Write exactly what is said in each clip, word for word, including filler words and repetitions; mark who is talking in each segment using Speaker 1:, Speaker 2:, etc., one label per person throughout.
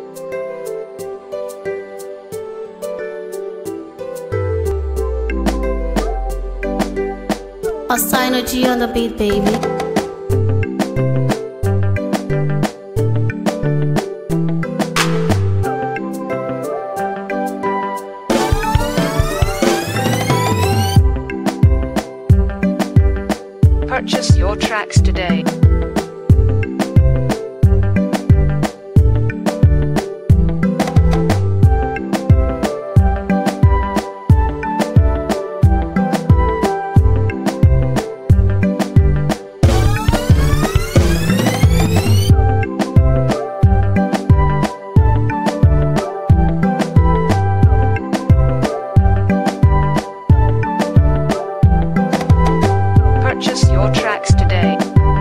Speaker 1: Synergy on the beat, baby.
Speaker 2: Purchase your tracks today. Purchase your tracks today.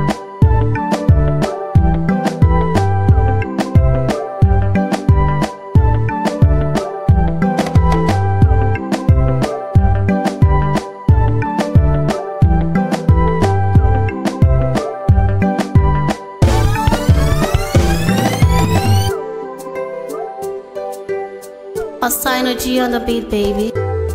Speaker 1: Synergy on the beat, baby.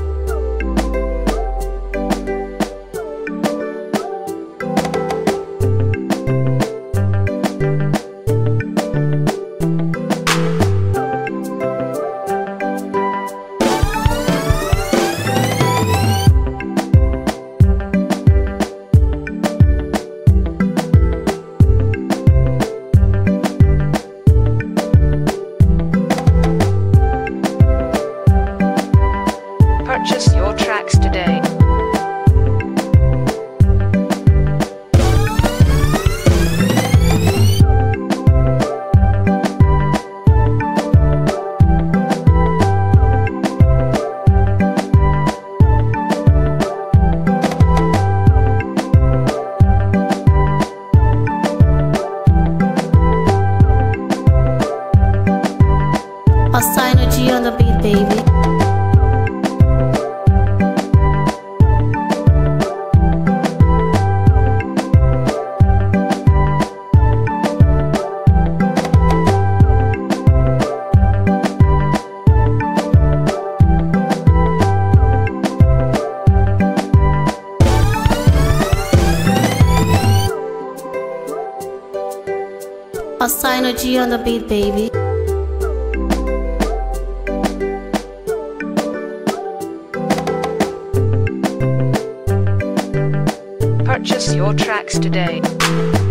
Speaker 2: Purchase your tracks today.
Speaker 1: Synergy on the beat, baby. Synergy on the beat, baby.
Speaker 2: Purchase your tracks today.